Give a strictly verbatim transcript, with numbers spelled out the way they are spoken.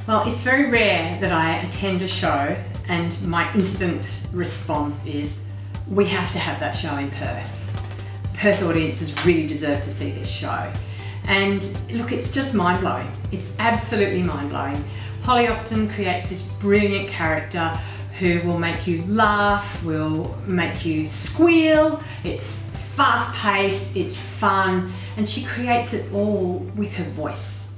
Well, it's very rare that I attend a show and my instant response is, we have to have that show in Perth. Perth audiences really deserve to see this show. And look, it's just mind-blowing. It's absolutely mind-blowing. Holly Austin creates this brilliant character who will make you laugh, will make you squeal. It's fast-paced, it's fun, and she creates it all with her voice.